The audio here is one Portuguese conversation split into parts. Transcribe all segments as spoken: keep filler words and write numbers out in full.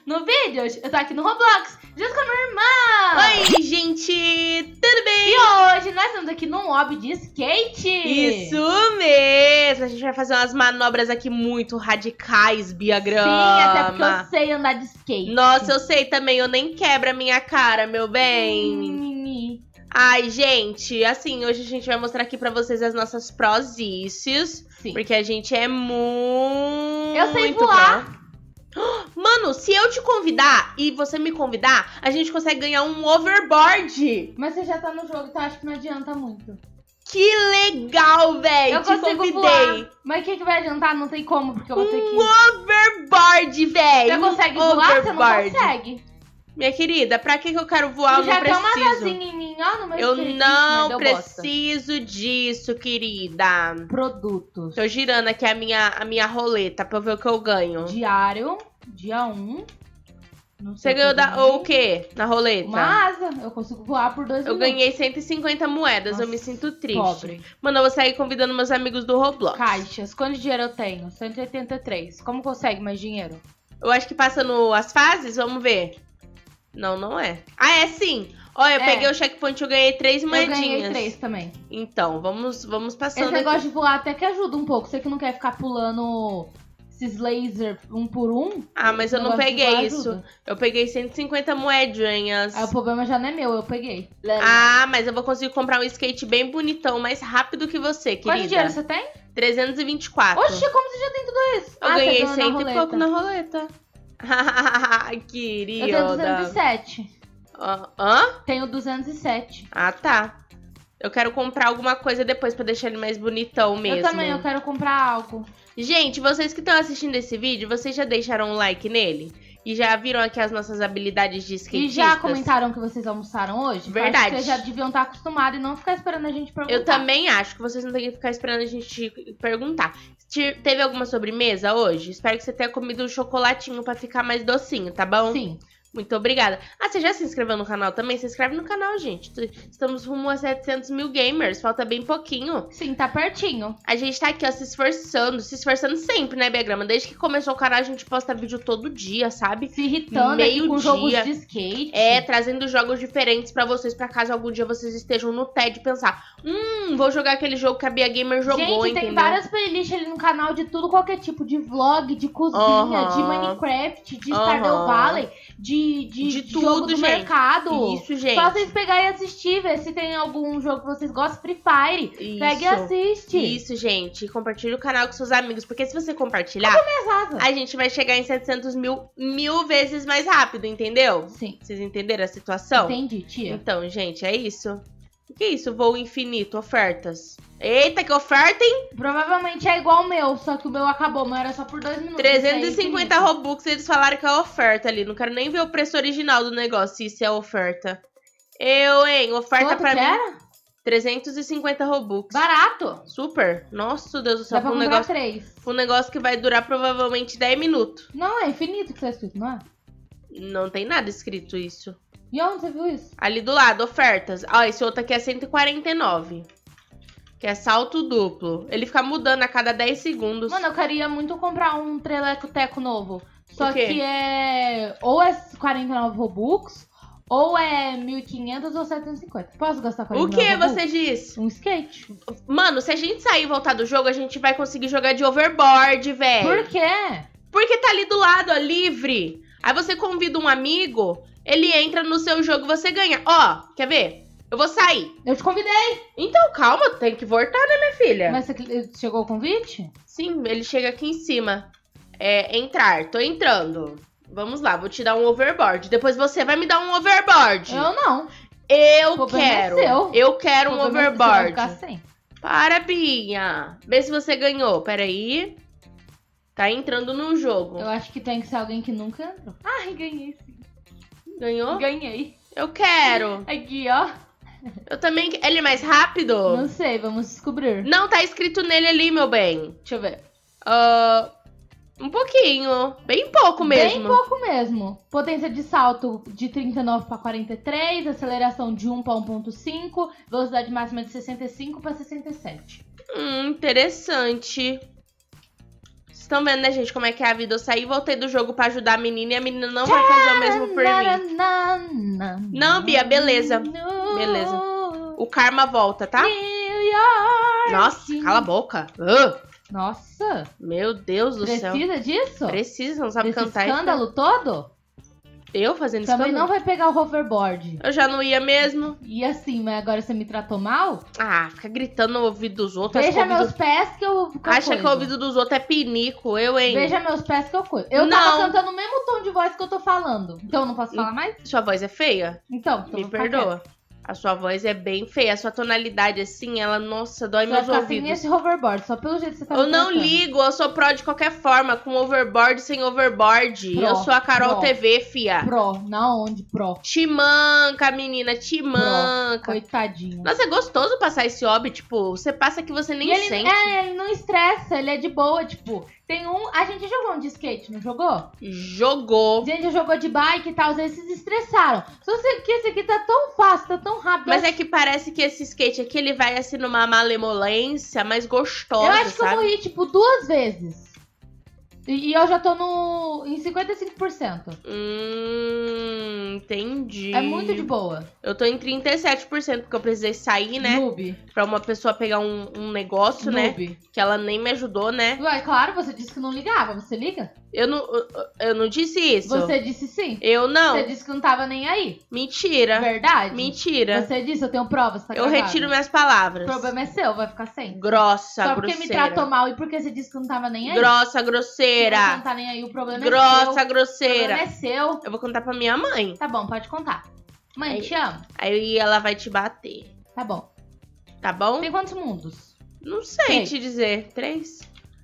no vídeo. Eu tô aqui no Roblox, junto com a minha irmã. Oi, gente, tudo bem? E hoje nós estamos aqui num hobby de skate. Isso mesmo, a gente vai fazer umas manobras aqui muito radicais, Bia Grama. Sim, até porque eu sei andar de skate. Nossa, eu sei também, eu nem quebro a minha cara, meu bem. Hum. Ai, gente, assim, hoje a gente vai mostrar aqui pra vocês as nossas prosícios. Sim. Porque a gente é muito... Eu sei voar. Pro. Mano, se eu te convidar e você me convidar, a gente consegue ganhar um overboard. Mas você já tá no jogo, então acho que não adianta muito. Que legal, velho. Eu Te consigo convidei. voar. Mas o que, que vai adiantar? Não tem como, porque eu vou ter que... Um overboard, velho. Você consegue voar? Você não consegue. Minha querida, pra que, que eu quero voar? Eu já não tem uma preciso. casinha em mim, ó, no meu Eu skate, não mas deu preciso disso, querida. bosta. Produtos. Tô girando aqui a minha, a minha roleta pra eu ver o que eu ganho. Diário, dia um. Não Você sei ganhou o que eu da, ganhei. o quê na roleta? Uma asa. Eu consigo voar por dois Eu minutos. ganhei cento e cinquenta moedas, Nossa, eu me sinto triste. pobre. Mano, eu vou sair convidando meus amigos do Roblox. Caixas. Quanto dinheiro eu tenho? cento e oitenta e três. Como consegue mais dinheiro? Eu acho que passando as fases, vamos ver. Não, não é. Ah, é sim. Olha, eu É. peguei o checkpoint e eu ganhei três Eu moedinhas. ganhei três também. Então, vamos, vamos passando Esse aqui. negócio de voar até que ajuda um pouco. Você que não quer ficar pulando esses lasers um por um. Ah, mas eu não negócio de voar peguei isso. ajuda. Eu peguei cento e cinquenta moedinhas. Aí o problema já não é meu, eu peguei. Ah, mas eu vou conseguir comprar um skate bem bonitão, mais rápido que você, querida. Quanto dinheiro você tem? trezentos e vinte e quatro. Oxi, como você já tem tudo isso? Eu Ah, você ganhei ganhou na cento e roleta. pouco na roleta. Querida. Eu tenho duzentos e sete. Hã? Hã? Tenho duzentos e sete. Ah, tá. Eu quero comprar alguma coisa depois pra deixar ele mais bonitão mesmo. Eu também, eu quero comprar algo. Gente, vocês que estão assistindo esse vídeo, vocês já deixaram um like nele? E já viram aqui as nossas habilidades de E skatistas? já comentaram que vocês almoçaram hoje? Verdade. Acho que vocês já deviam estar acostumados e não ficar esperando a gente perguntar. Eu também acho que vocês não têm que ficar esperando a gente perguntar. Te- Teve alguma sobremesa hoje? Espero que você tenha comido um chocolatinho pra ficar mais docinho, tá bom? Sim. Muito obrigada. Ah, você já se inscreveu no canal também? Se inscreve no canal, gente. Estamos rumo a setecentos mil gamers. Falta bem pouquinho. Sim, tá pertinho. A gente tá aqui, ó, se esforçando. Se esforçando sempre, né, Bia Grama? Desde que começou o canal, a gente posta vídeo todo dia, sabe? Se irritando aqui com Meio-dia. jogos de skate. É, trazendo jogos diferentes pra vocês, pra caso algum dia vocês estejam no T E D e pensar, hum, vou jogar aquele jogo que a Bia Gamer jogou, Gente, entendeu? tem várias playlists ali no canal de tudo, qualquer tipo de vlog, de cozinha, Aham. de Minecraft, de Aham. Stardew Valley, de, de, De jogo tudo, do gente. mercado. Isso, gente. Só vocês pegarem e assistir, ver se tem algum jogo que vocês gostam, Free Fire. Isso. Pega e assiste. Isso, gente. Compartilha o canal com seus amigos, porque se você compartilhar, Exato. a gente vai chegar em setecentos mil mil vezes mais rápido, entendeu? Sim. Vocês entenderam a situação? Entendi, tia. Então, gente, é isso. O que é isso? Voo infinito, ofertas. Eita, que oferta, hein? Provavelmente é igual o meu, só que o meu acabou, mas era só por dois minutos. trezentos e Isso aí, cinquenta infinito. Robux, eles falaram que é oferta ali. Não quero nem ver o preço original do negócio, se isso é oferta. Eu, hein? Oferta Quanto pra que mim. era? trezentos e cinquenta Robux. Barato. Super. Nossa, Deus do céu. Dá pra Um comprar negócio, três. um negócio que vai durar provavelmente dez minutos. Não, é infinito que tá escrito, não é? Não tem nada escrito isso. E onde você viu isso? Ali do lado, ofertas. Ó, esse outro aqui é cento e quarenta e nove. Que é salto duplo. Ele fica mudando a cada dez segundos. Mano, eu queria muito comprar um treleco-teco novo. Só O quê? que é... Ou é quarenta e nove Robux, ou é mil e quinhentos ou setecentos e cinquenta. Posso gastar quarenta O e nove que Robux? você disse? Um skate. Mano, se a gente sair e voltar do jogo, a gente vai conseguir jogar de overboard, velho. Por quê? Porque tá ali do lado, ó, livre. Aí você convida um amigo, ele entra no seu jogo e você ganha. Ó, quer ver? Eu vou sair. Eu te convidei. Então, calma, tem que voltar, né, minha filha? Mas você chegou o convite? Sim, ele chega aqui em cima. É, entrar, tô entrando. Vamos lá, vou te dar um overboard. Depois você vai me dar um overboard. Eu não. Eu O problema é quero. seu. Eu quero um O problema é que você vai overboard. ficar sem. Para, Binha. Vê se você ganhou. Peraí. Tá entrando no jogo. Eu acho que tem que ser alguém que nunca entrou. Ai, ganhei sim. Ganhou? Ganhei. Eu quero. Aqui, ó. Eu também. Ele é mais rápido? Não sei, vamos descobrir. Não, tá escrito nele ali, meu bem. Deixa eu ver. Ah, um pouquinho. Bem pouco mesmo. Bem pouco mesmo. Potência de salto de trinta e nove para quarenta e três, aceleração de um para um ponto cinco, velocidade máxima de sessenta e cinco para sessenta e sete. Hum, interessante. estão vendo, né, gente, como é que é a vida. Eu saí e voltei do jogo pra ajudar a menina e a menina não vai fazer o mesmo por mim. Não, Bia, beleza. Beleza. O karma volta, tá? Nossa, cala a boca. Uh. Nossa. Meu Deus do Precisa céu. Precisa disso? Precisa, não sabe Desse cantar. escândalo isso. todo? Eu fazendo Também escândalo? não vai pegar o hoverboard. Eu já não ia mesmo. E assim, mas agora você me tratou mal? Ah, fica gritando no ouvido dos outros. Veja ouvido... meus pés que eu, que eu Acha cuido. que o ouvido dos outros é pinico, eu, hein? Veja meus pés que eu cuido. Eu Não. tava cantando o mesmo tom de voz que eu tô falando. Então eu não posso falar mais? Sua voz é feia? Então, então Me vou ficar perdoa. quieta. A sua voz é bem feia. A sua tonalidade, assim, ela, nossa, dói Você meus vai ficar sem ouvidos. esse hoverboard, só pelo jeito que você tá Eu me não tratando. ligo, eu sou pró de qualquer forma, com overboard, sem overboard. Pro, eu sou a Carol pro. T V, fia. Pro, na onde, pro? Te manca, menina, te Pro. manca. Coitadinho. Nossa, é gostoso passar esse hobby, tipo, você passa que você nem E ele, sente. é, ele não estressa, ele é de boa, tipo, tem um... A gente jogou um de skate, não jogou? Jogou. A gente jogou de bike e tal, às vezes se estressaram. Só sei que esse aqui tá tão fácil, tá tão rápido. Mas é que parece que esse skate aqui, ele vai assim numa malemolência mais gostosa, Eu acho que eu sabe? morri, tipo, duas vezes. E, e eu já tô no em cinquenta e cinco por cento. Hum, entendi. É muito de boa. Eu tô em trinta e sete por cento, porque eu precisei sair, né? Noob. Pra uma pessoa pegar um, um negócio, né? Noob. Que ela nem me ajudou, né? Ué, claro, você disse que não ligava. Você liga? Eu não, eu, eu não disse isso. Você disse sim. Eu não. Você disse que não tava nem aí. Mentira. Verdade? Mentira. Você disse, eu tenho provas, tá Eu gravado. retiro minhas palavras. O problema é seu, vai ficar sem. Grossa, Só porque grosseira. me tratou mal e porque você disse que não tava nem aí. Grossa, Se você grosseira. não tá nem aí, o problema é seu. Grossa, O problema grosseira. é seu. Eu vou contar pra minha mãe. Tá bom, pode contar. Mãe, Aí- te amo. Aí ela vai te bater. Tá bom. Tá bom? Tem quantos mundos? Não sei Três. te dizer. Três?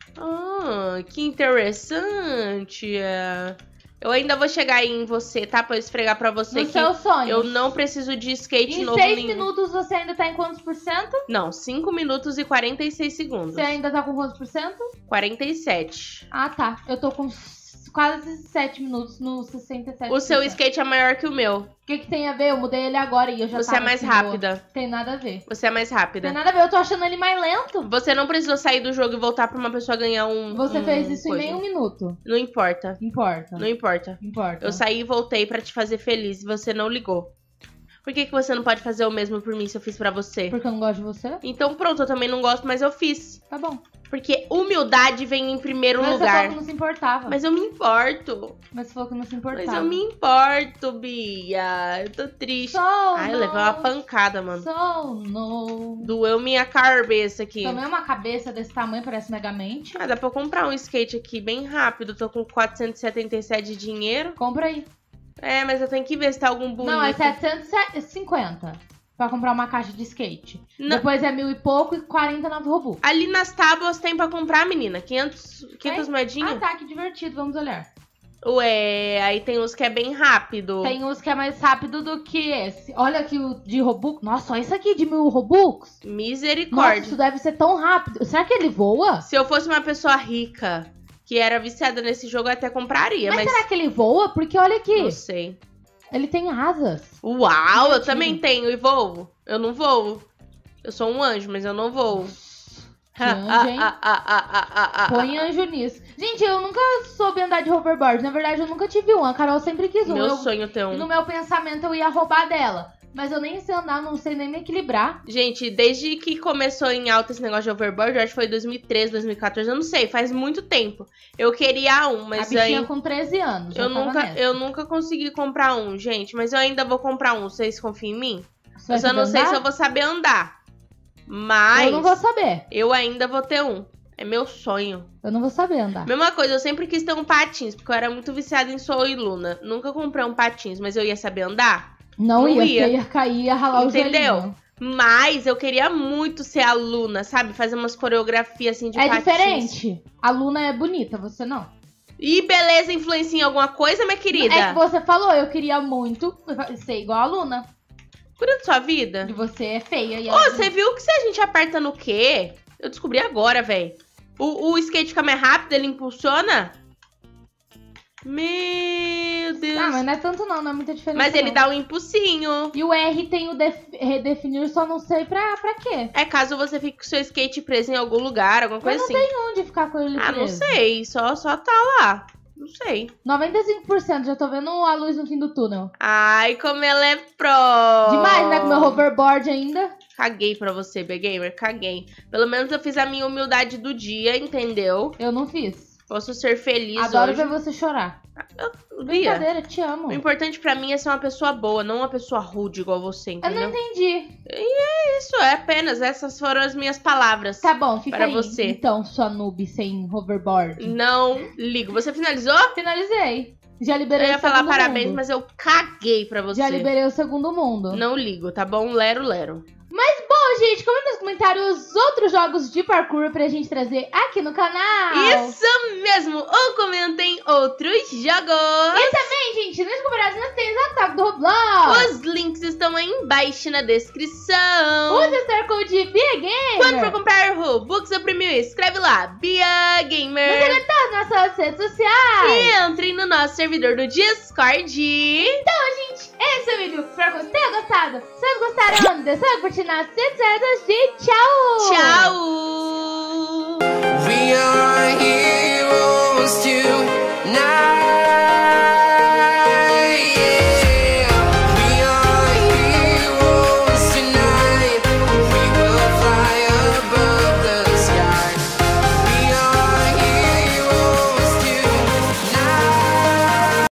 Ah, que interessante. é. Eu ainda vou chegar aí em você, tá? Pra eu esfregar pra você No que seu sonho. eu não preciso de skate Em novo seis nenhum. minutos você ainda tá em quantos por cento? Não, cinco minutos e quarenta e seis segundos. Você ainda tá com quantos por cento? quarenta e sete. Ah, tá. Eu tô com s- quase sete minutos no sessenta e sete por cento. O seu skate é maior que o meu. O que que tem a ver? Eu mudei ele agora e eu já Você tava é mais assim, boa. rápida. Tem nada a ver. Você é mais Tem rápida. nada a ver. Eu tô achando ele mais lento. Você não precisou sair do jogo e voltar pra uma pessoa ganhar um. Você um fez isso coisa. em nenhum minuto. Não importa. Importa. Não importa. Importa. Eu saí e voltei pra te fazer feliz e você não ligou. Por que, que você não pode fazer o mesmo por mim se eu fiz pra você? Porque eu não gosto de você? Então pronto, eu também não gosto, mas eu fiz. Tá bom. Porque humildade vem em primeiro Mas você lugar. falou que não se importava. Mas eu me importo. Mas você falou que não se importava. Mas eu me importo, Bia. Eu tô triste. So Ai, eu levei uma no, pancada, mano. So no. Doeu minha cabeça aqui. Tomei uma cabeça desse tamanho, parece Megamente. Ah, dá pra eu comprar um skate aqui bem rápido. Tô com quatrocentos e setenta e sete de dinheiro. Compra aí. É, mas eu tenho que ver se tá algum bonito. Não, é setecentos e cinquenta pra comprar uma caixa de skate. Não. Depois é mil e pouco e quarenta e nove Robux. Ali nas tábuas tem pra comprar, menina. quinhentos, quinhentas moedinhas. Ah, tá, que divertido. Vamos olhar. Ué, aí tem uns que é bem rápido. Tem uns que é mais rápido do que esse. Olha aqui o de Robux. Nossa, olha isso aqui de mil Robux. Nossa, Misericórdia. isso deve ser tão rápido. Será que ele voa? Se eu fosse uma pessoa rica que era viciada nesse jogo, eu até compraria, Mas, mas, será que ele voa? Porque olha aqui. não sei. Ele tem asas. Uau, eu Divertido. também tenho e voo. Eu não voo. Eu sou um anjo, mas eu não voo. Que anjo, hein? Ah, ah, ah, ah, ah, ah, Põe ah. anjo nisso. Gente, eu nunca soube andar de hoverboard. Na verdade, eu nunca tive um. A Carol sempre quis um. Meu Eu- sonho ter um. No meu pensamento, eu ia roubar dela. Mas eu nem sei andar, não sei nem me equilibrar. Gente, desde que começou em alta esse negócio de overboard, eu acho que foi dois mil e treze, dois mil e quatorze, eu não sei, faz muito tempo. Eu queria um, A mas bichinha aí com treze anos. já eu tava nunca, nessa. eu nunca consegui comprar um, gente, mas eu ainda vou comprar um. Vocês confiam em mim? Você vai Eu só não saber sei andar? se eu vou saber andar. Mas Eu não vou saber. eu ainda vou ter um. É meu sonho. Eu não vou saber andar. Mesma coisa, eu sempre quis ter um patins, porque eu era muito viciada em Sol e Luna. Nunca comprei um patins, mas eu ia saber andar. Não, não ia, ia. você ia cair, ia ralar Entendeu? o joelhinho. Mas eu queria muito ser aluna, sabe? Fazer umas coreografias assim de É patins. diferente. A Luna é bonita, você não. E beleza influencia em alguma coisa, minha querida? É que você falou, eu queria muito ser igual a Luna. Cuida da sua vida. E você é feia. E Ô, ela é você viu que se a gente aperta no quê? Eu descobri agora, velho. O, o skate fica mais rápido, ele impulsiona? Meu meu Deus. Ah, mas não é tanto não, não é muita diferença. Mas ele não. dá um impulsinho. E o R tem o def- redefinir, só não sei pra, pra quê. É caso você fique com seu skate preso em algum lugar, alguma coisa Mas não assim. tem onde ficar com ele Ah, preso. não sei. Só, só tá lá. Não sei. noventa e cinco por cento, já tô vendo a luz no fim do túnel. Ai, como ela é pro. Demais, né? Com meu hoverboard ainda. Caguei pra você, B-Gamer, caguei. Pelo menos eu fiz a minha humildade do dia, entendeu? Eu não fiz. Posso ser feliz Adoro hoje. ver você chorar. Eu, Bia, Brincadeira, te amo. o importante pra mim é ser uma pessoa boa, não uma pessoa rude igual você, Eu entendeu? não entendi. Isso, é apenas, essas foram as minhas palavras. Tá bom, fica Para aí. você. Então, sua noob sem hoverboard. Não ligo. Você finalizou? Finalizei. Já Eu liberei ia o falar segundo parabéns, mundo. mas eu caguei pra você. Já liberei o segundo mundo. Não ligo, tá bom? Lero, lero. Mas bom, gente, comenta nos comentários outros jogos de parkour pra gente trazer aqui no canal. Isso mesmo! Ou comentem outros jogos. E também, gente, nos comentários nós temos o ataque do Roblox. Os links estão aí embaixo na descrição. Use o Star Code Bia Gamer. Quando for comprar Robux ou Premium, escreve lá, Bia Gamer. Nas nossas redes sociais. E entrem no nosso servidor do Discord. Então, gente, esse é o vídeo. Espero que vocês tenham gostado. Se vocês gostaram, deixa eu curtir nas redes sociais e tchau. Tchau. We are heroes tonight.